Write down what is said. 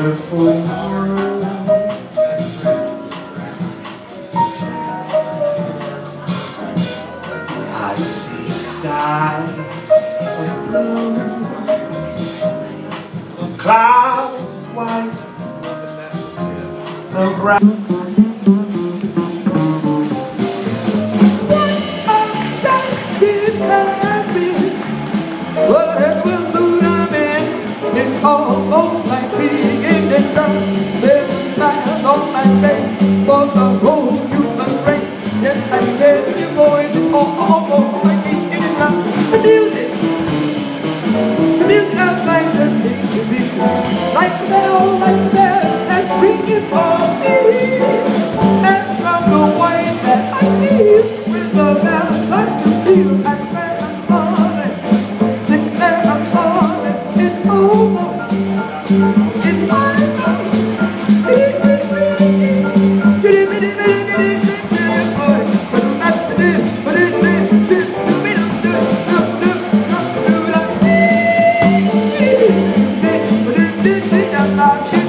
wonderful world. I see skies of blue, clouds of white, the ground. Almost like being in the dark. There's a smile on my face for the whole human race. Yes, I hear your voice. Almost like being in the dark. The music of life just seems to be like a bell that's ringing for me. And from the way that I feel, with the bell starts to feel, I swear I'm falling. Declare I'm falling. It's over. It's mine. It's